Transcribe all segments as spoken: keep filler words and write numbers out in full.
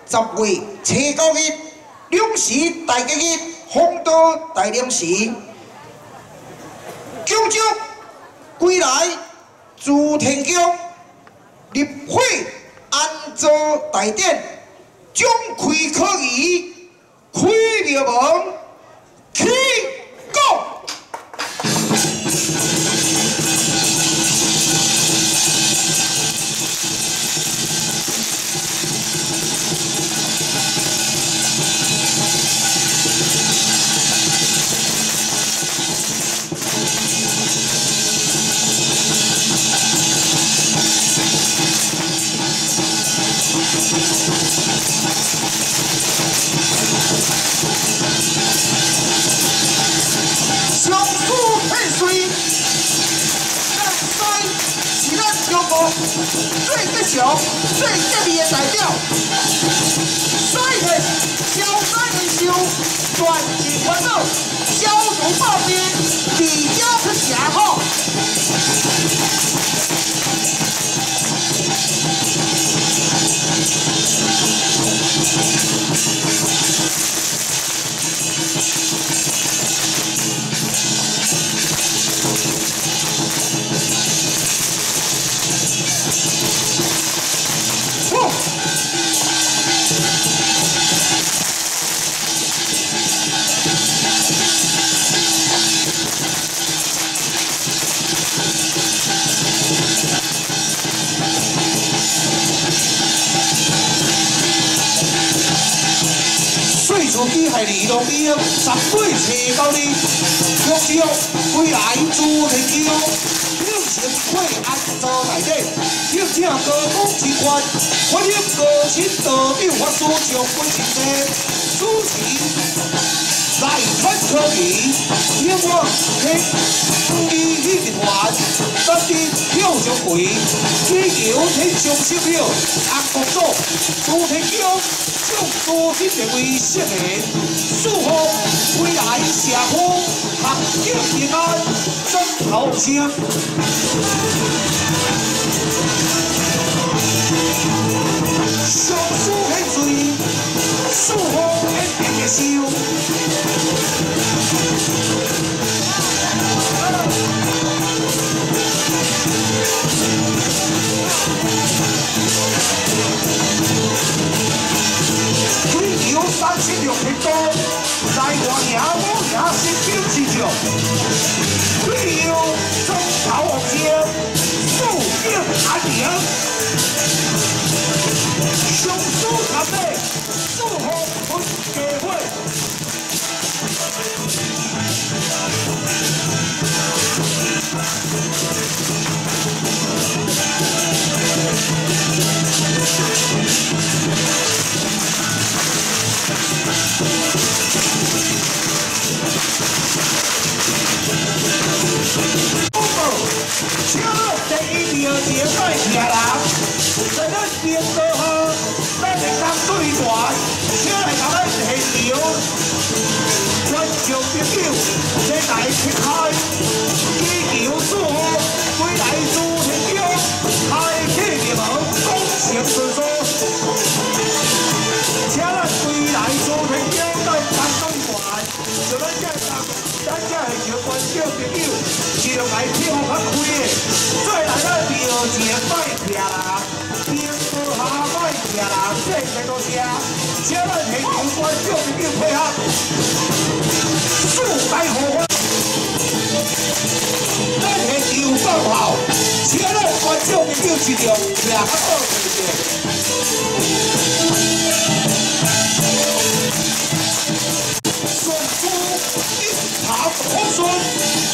十月初九日，两时大吉日，风道大良时，九州归来诸天宫，立会安坐大典，将开可疑，开庙门，起讲。 最吉祥、最吉利的代表，所以消灾延寿、赚钱快乐、消除暴病、离家出邪好。自己系二龙边，十岁初九日，中朝归来诸天宫，有成会安坐大典，有请高公之权，我有高亲道长法师上本前世主持。 来看科技，因我喺五义集团，当地票上贵，追求天上小票，阿公祖朱天桥，将高薪地位实现，祝福归来社会行景平安，真好声。上书很水，祝福一定嘅收。 追求三千六千多，在我爷我爷身边之上，追求中朝王家，富敬安宁，上书谈的祝福本家会。 请第一条节拜听人，在咱边道好，咱的工队团，请来甲咱现场，观众朋友，来来去开，祈求祝福，归来诸天宫，开启庙门，功成顺遂。请咱归来诸天宫，咱工队团，就咱这上，咱这现场观众朋友，就来票较开的。 做来咱庙前拜客人，平步下拜客人，这些都是请咱现场观众朋友配合，速来好欢。咱现场放炮，请咱观众朋友一条吃较好一点。送出一场风顺。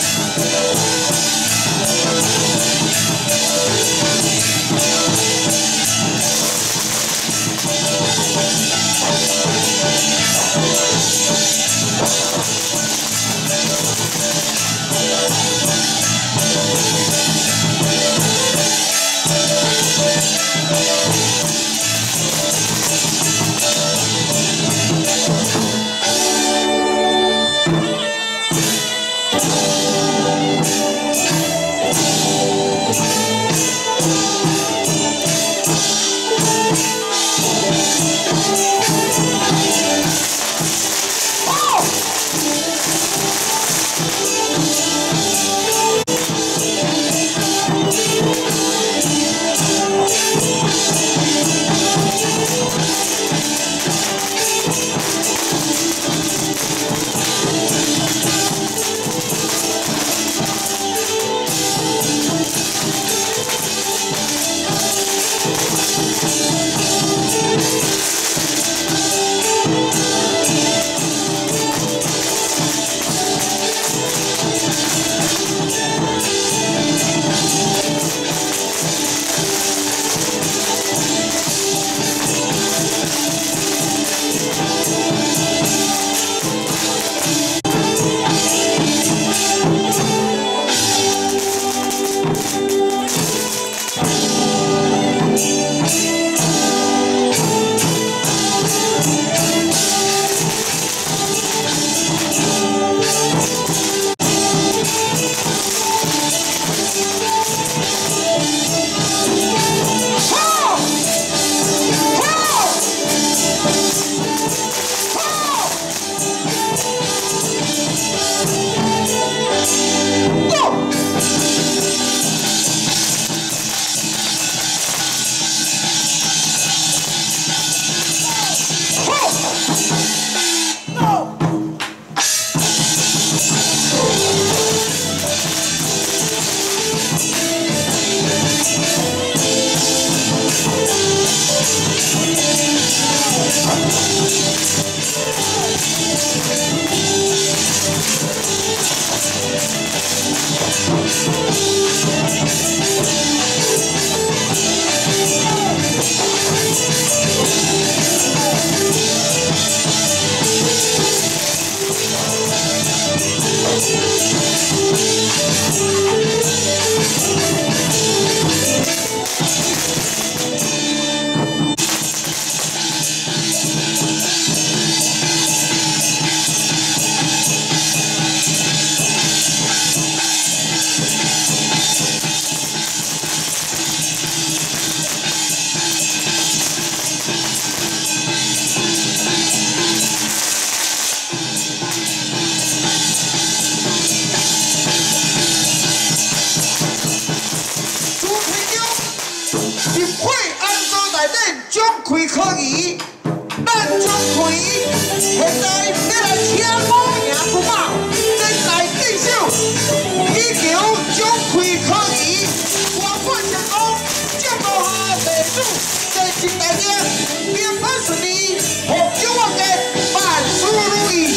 开可以，咱将开。现在要来听五赢不马，真来继续。以求将开可以，我本成功，接落下地主，在前大家平安顺利，福州我家万事如意。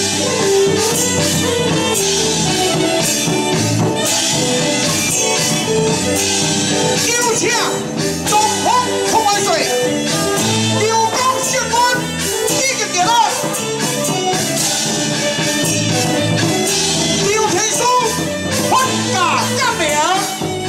有请东方空万岁。 刘天书，发家革命。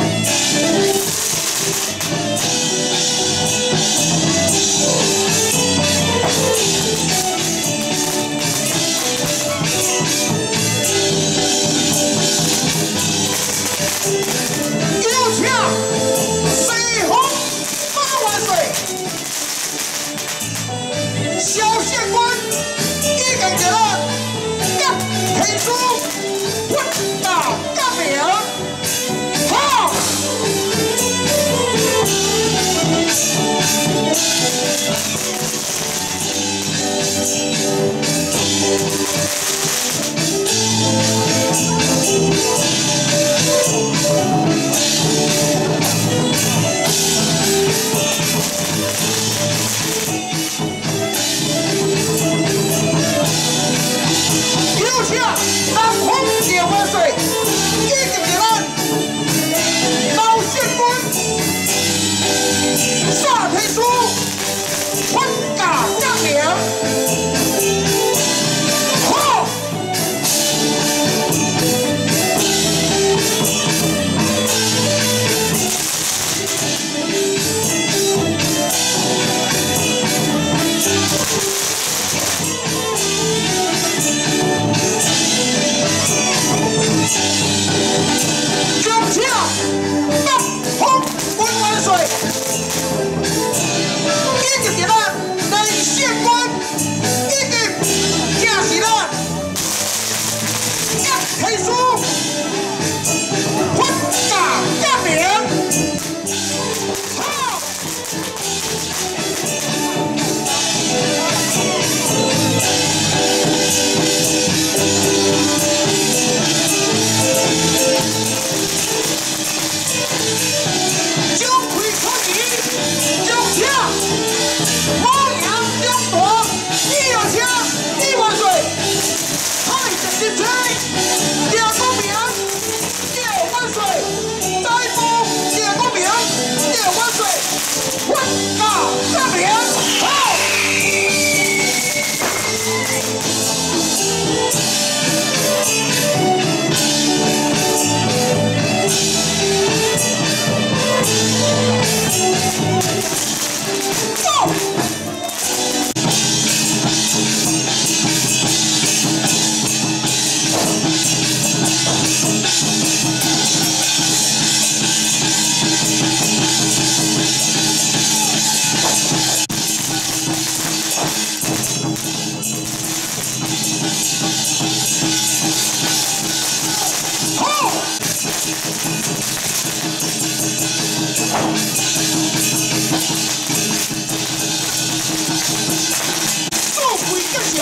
摇，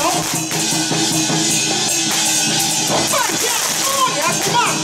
放下多两棒。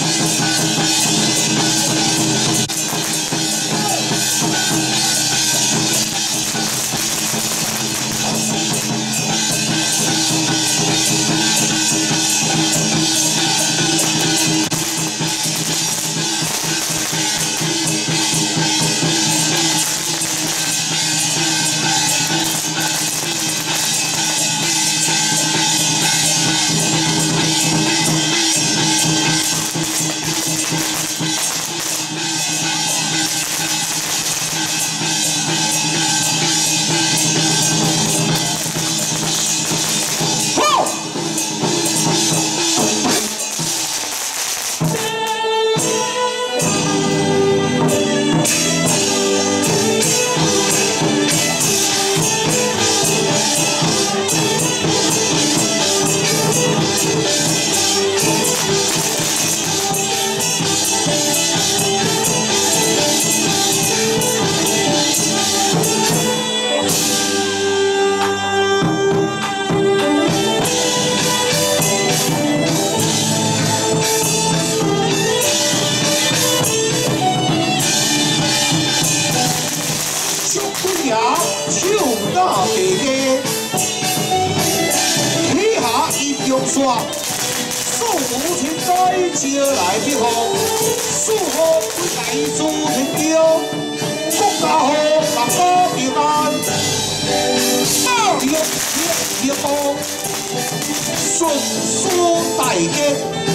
线，数无情该招来的好，数好来自天骄，国家好，万国平安，报业业业好，顺书大吉，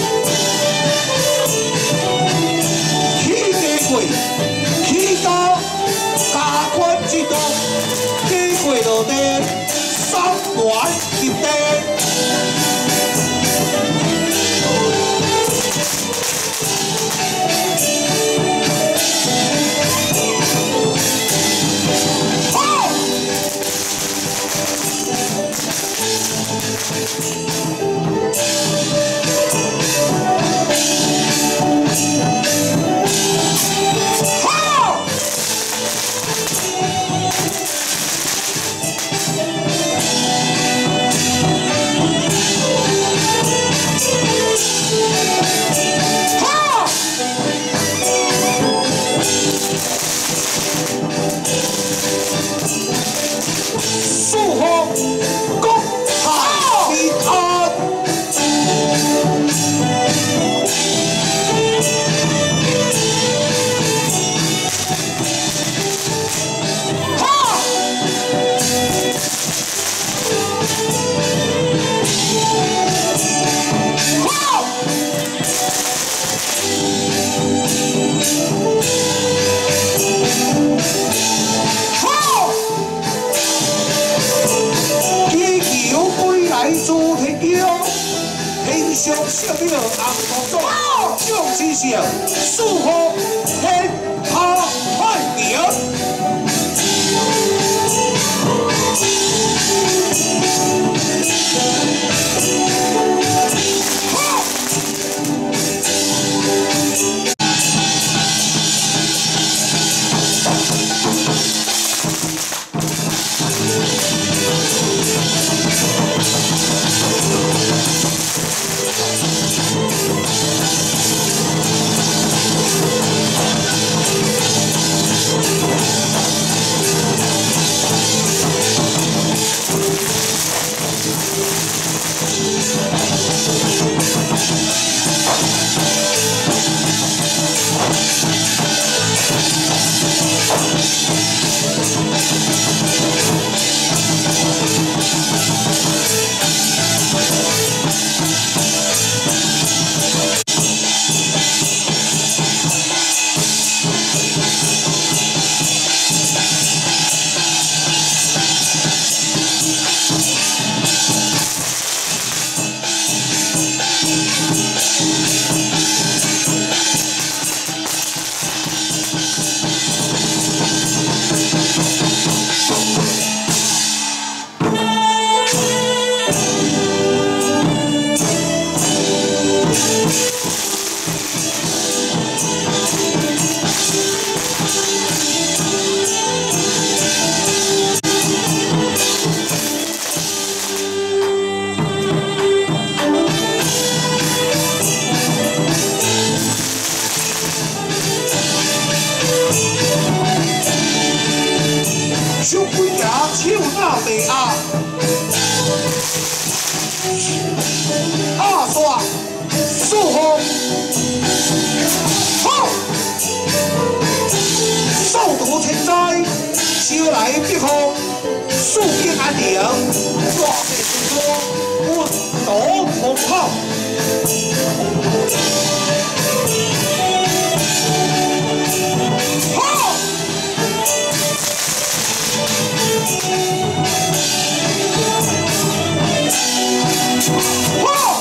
起家贵，起高，家官之道，家贵落地，三元入地。 上色了红土种，种之上，树好天下太平。 肃静安宁，大地之歌，温度风炮。好。好。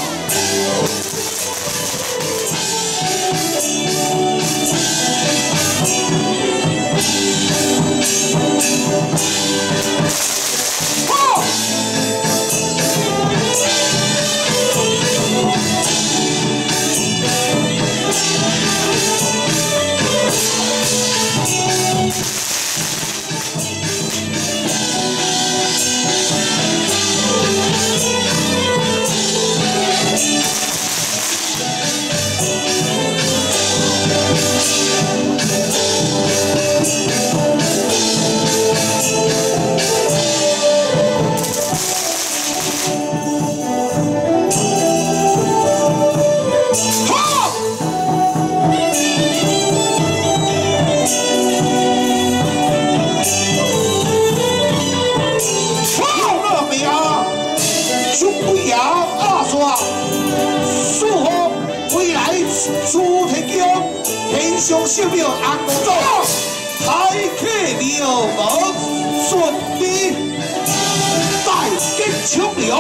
朱天江天上圣庙安祖，海客庙无顺利，大吉清流。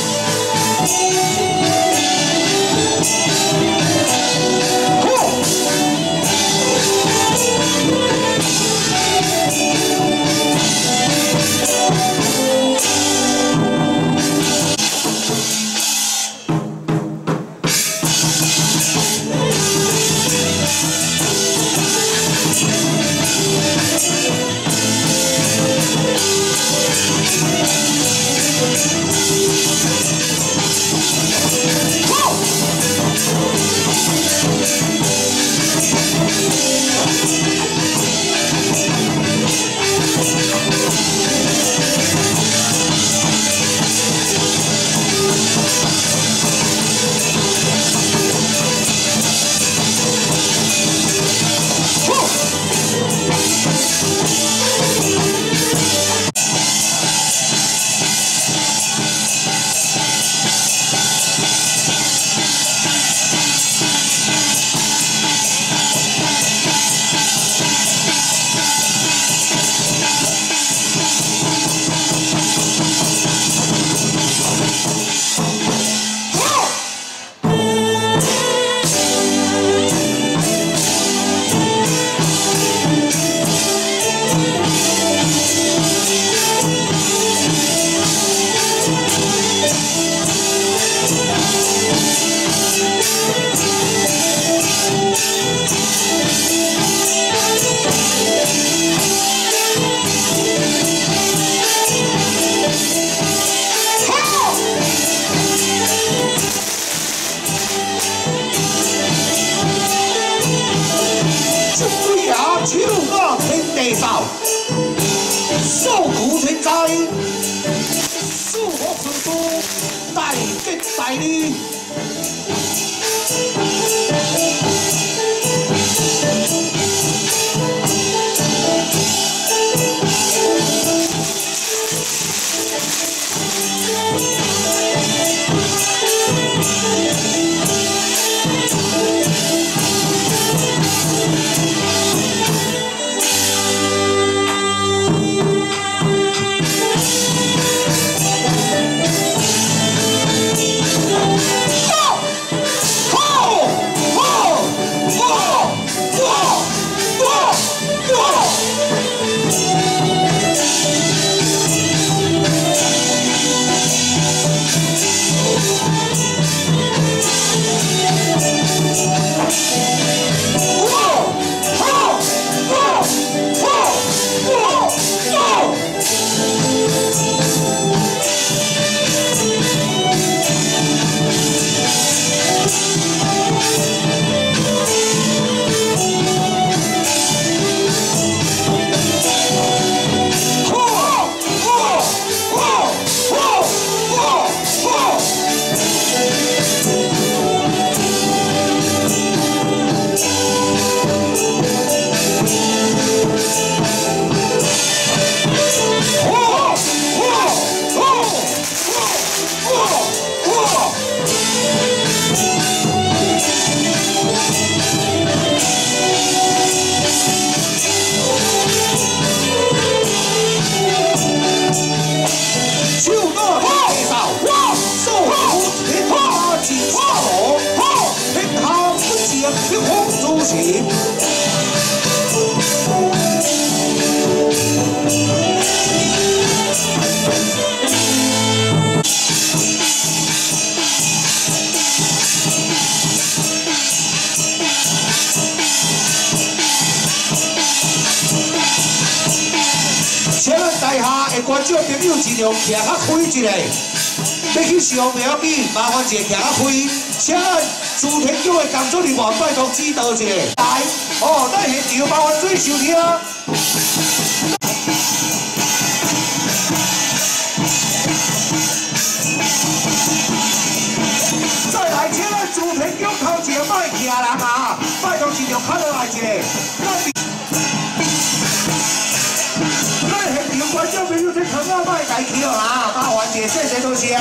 好。手握天地扫，受苦天灾，祝福顺都，大吉大利。 行。 请咱台下的观众朋友尽量徛较开一下，要去上不要紧，麻烦一下徛较开。请咱朱天桥的工作人员拜托指导一下。来，哦，咱现场麻烦做收听。再来，请咱朱天桥头前莫徛人啊，拜托尽量靠落来一下。咱现场观众朋友，这坑仔莫家跳啊，麻烦一下，谢谢多谢。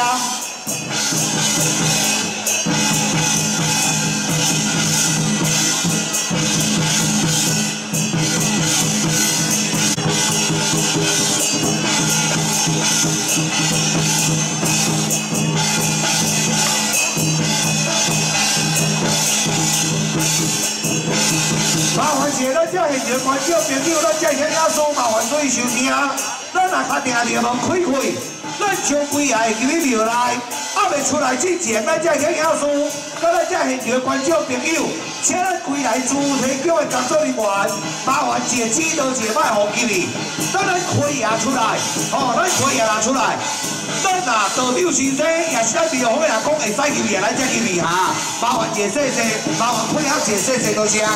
麻烦谢咱这现场观众朋友，咱这些亚叔麻烦注意收听。咱若确定庙门开开，咱将规下会入去庙内，还未出来之前，咱这些亚叔，甲咱这现场观众朋友，请咱归来主题局的工作人员，麻烦一个指导一个摆互入去。等咱开下出来，哦，咱开下出来。 咱啊，代表先生也是咱庙方的人讲会使入去，咱才入去哈。麻烦谢谢谢，麻烦配合谢谢谢多谢。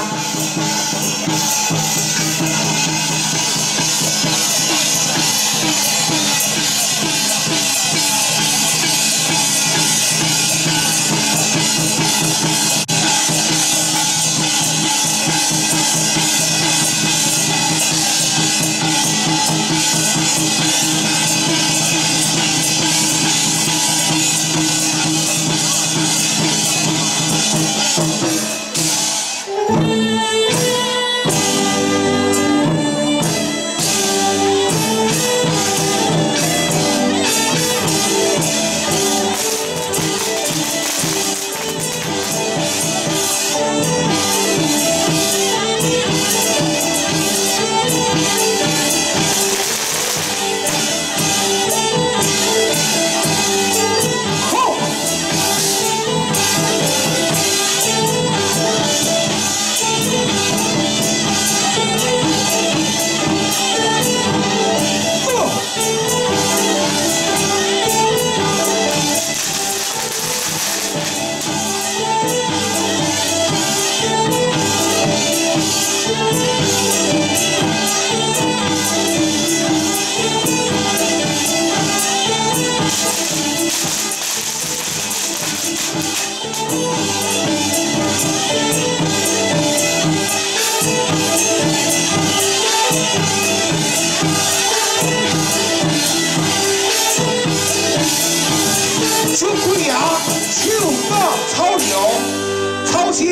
手开牙，手把草牛，草青，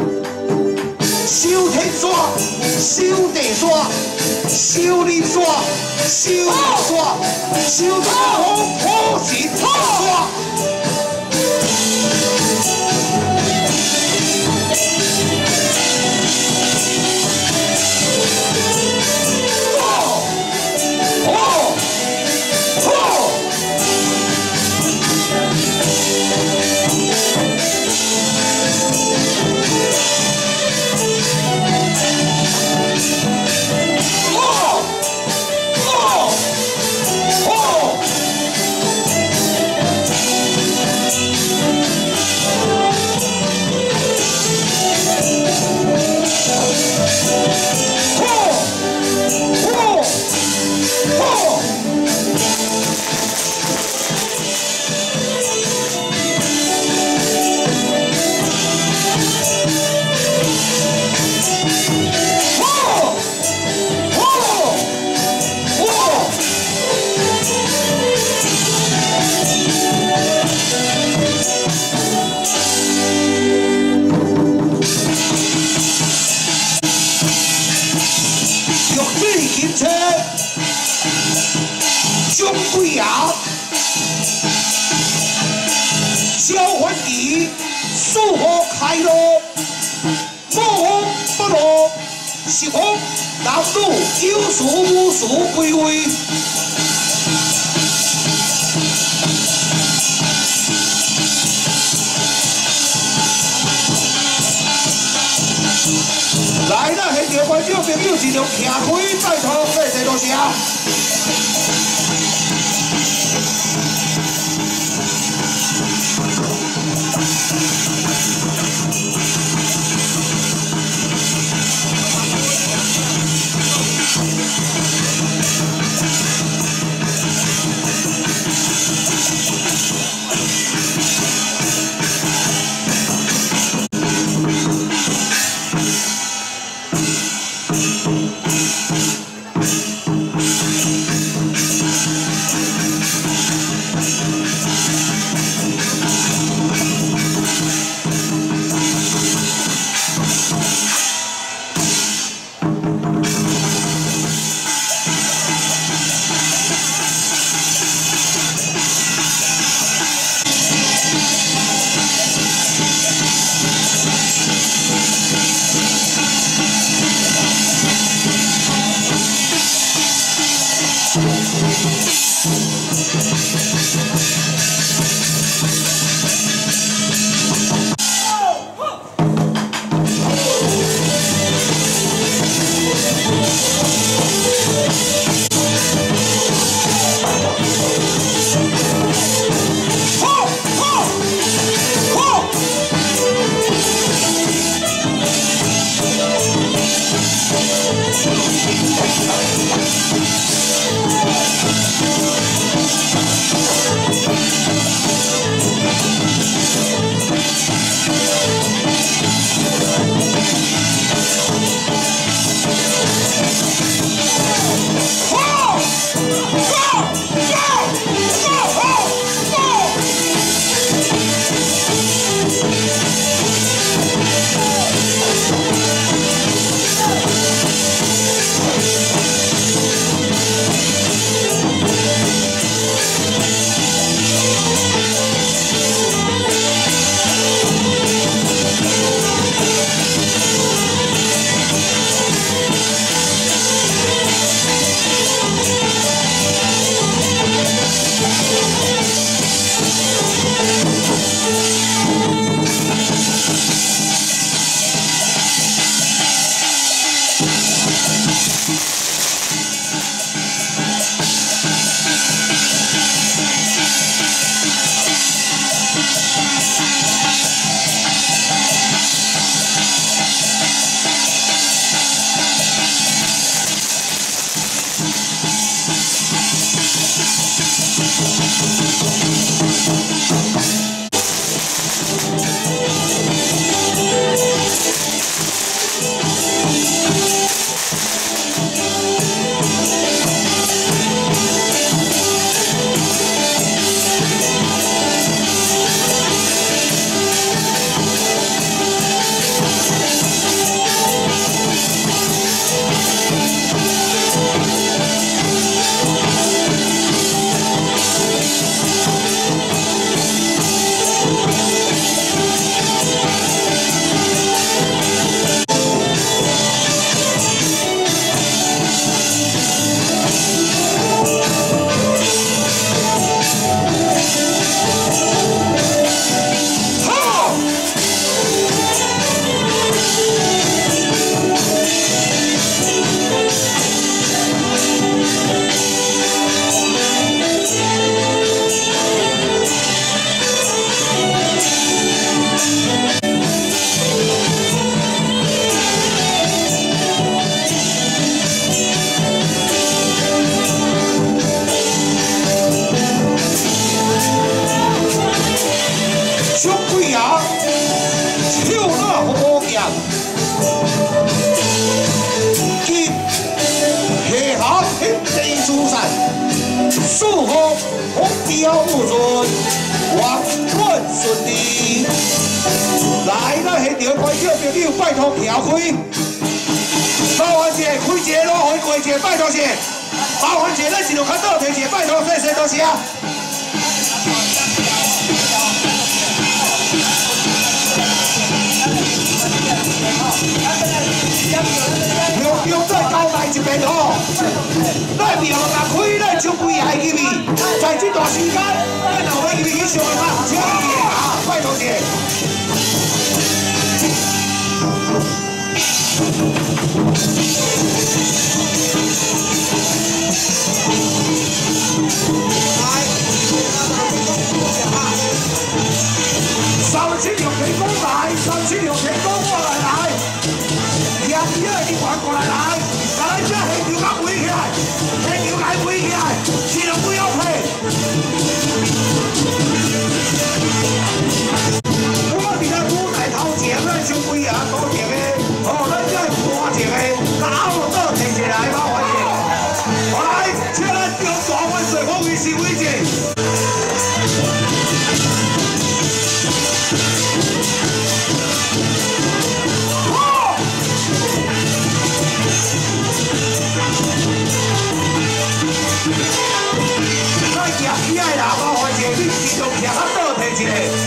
收天刷，收地刷，收日刷，收日刷，收大风好时刷。 男女有事无事归位。来啦，现场观众朋友尽量徛开，拜托，谢谢多谢。 祝福目标不准，王冠顺利。来，咱现场观众朋友，拜托徛开，麻烦者开一个路回过一个，拜托者，麻烦者咱是路较倒退一个，拜托，谢谢多谢。有中再交代一遍吼，咱庙甲开咱就几下入去，在这段时间，咱后尾入去去上啊，请入去啊，拜托者。 三七六天公来，三七六天公过来来，廿二个你还过来来，把咱这现场甲围起来，现场来围起来，尽量不要配。我伫咱舞台头前，咱上几下多一个，哦，咱这换一个，甲后倒提起来，麻烦者。好来，请咱中大万岁风雨是伟者。 伊爱啦，麻烦者，你继续徛较倒提一个。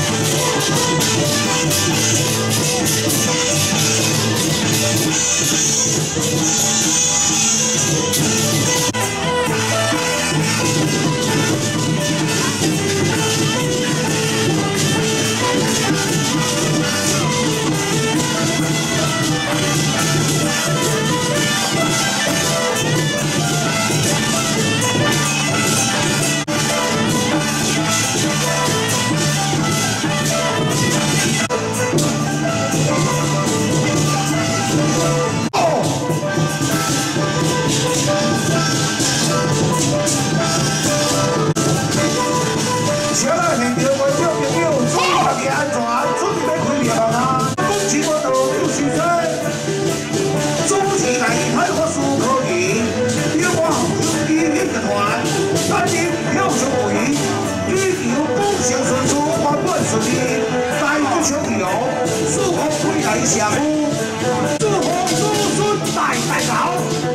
下夫，祝福子孙代代好。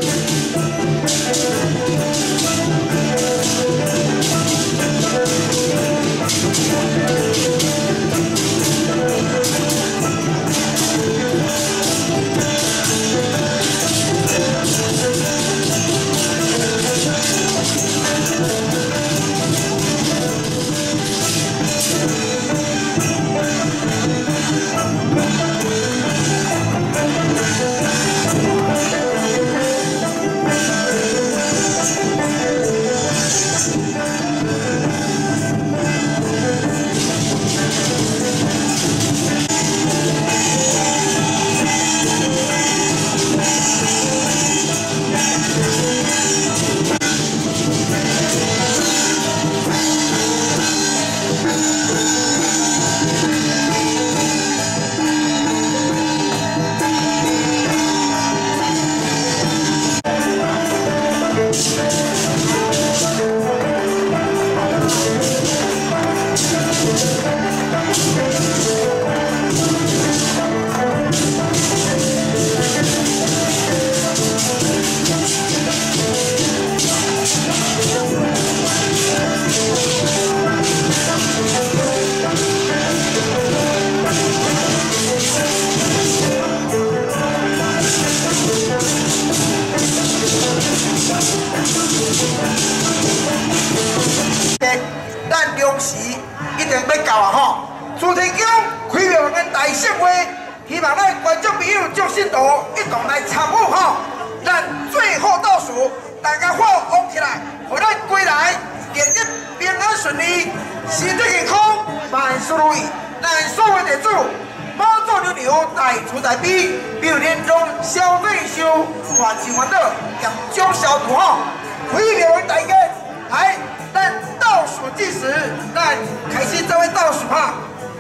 咱中时一定要到啊吼！朱天强开庙跟大盛会，希望咱观众朋友众信徒一同来参与吼。咱最后倒数，大家火旺起来，互咱归来日日平安顺利，身体健康，万事如意。咱所有地主，妈祖牛牛大出大比，比如年终消费收，团聚欢乐，严重消毒吼。开庙跟大家来。 咱倒数计时，咱开始这位倒数哈，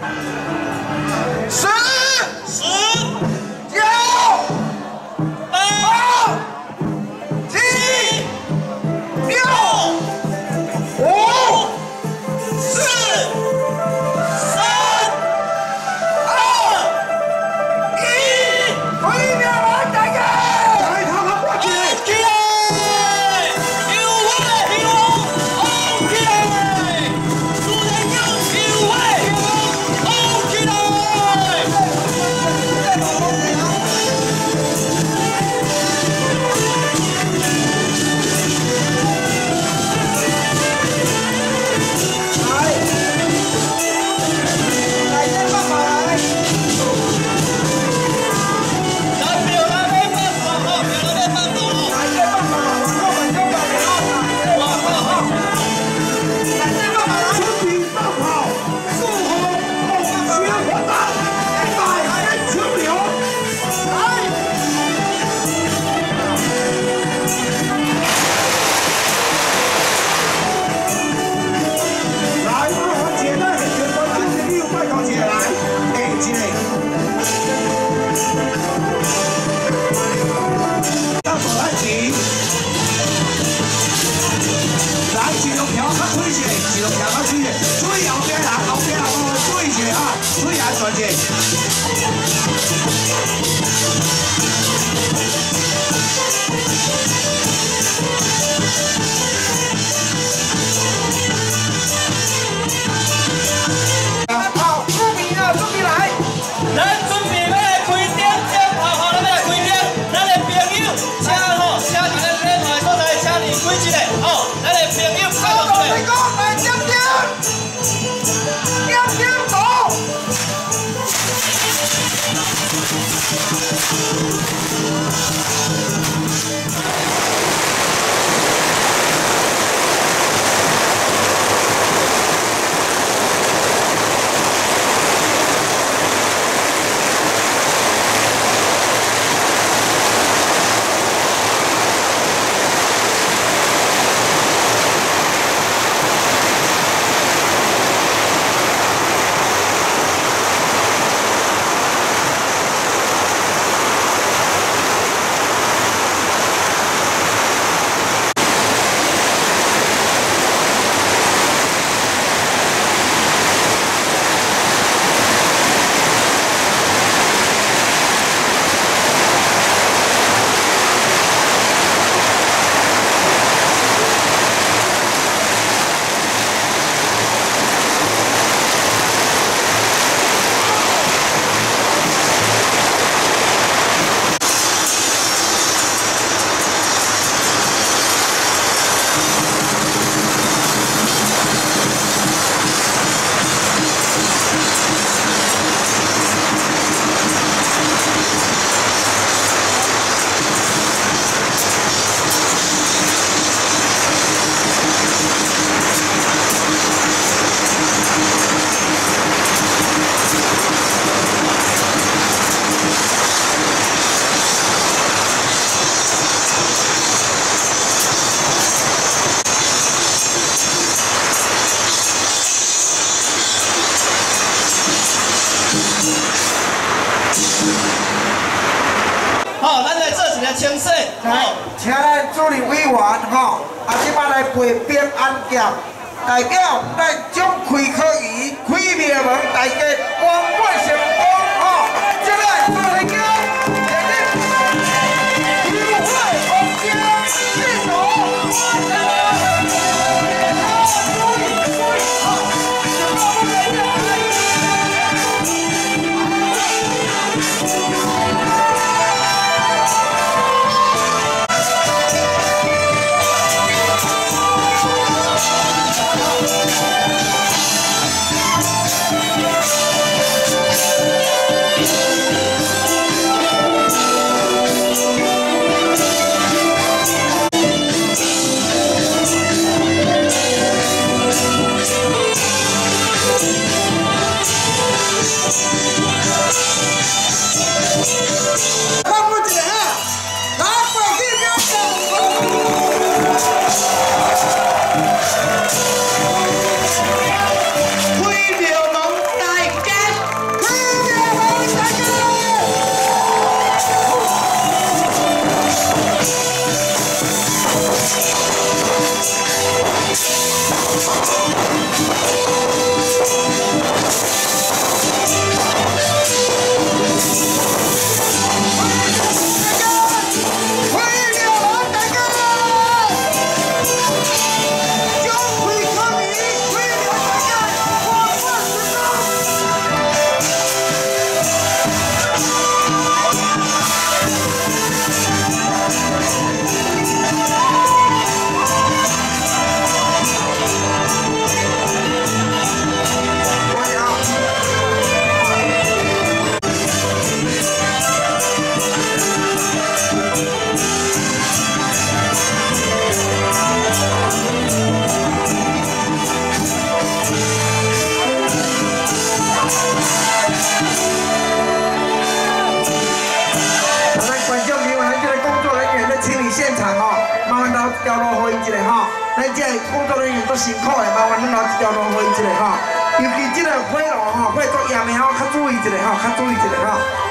十、十、九、八、七、六、五、四、三、二、一，开庙来大家！来，他们过去。 起来！ 较水的，水后边人后边人哦，水者哈，水安全者。好，注意啊，注意来， 咱准备要来开店，店头吼，咱要来开店，咱的朋友，请吼，请伫咱店头的所在，请你开一个吼，咱的朋友快乐出来。 来点点，点点走。 好，咱来做一个清洗。 来，请咱主任委员吼，啊，即摆来陪平安检，代表来将开可以开庙门，大家光棍成功吼，接来做来叫，聚会红家四手，调落会一下吼，咱这工作人员都辛苦的，麻烦恁老调落会一下吼，尤其这个火炉吼，火作严的吼，较注意一下吼，较注意一下吼。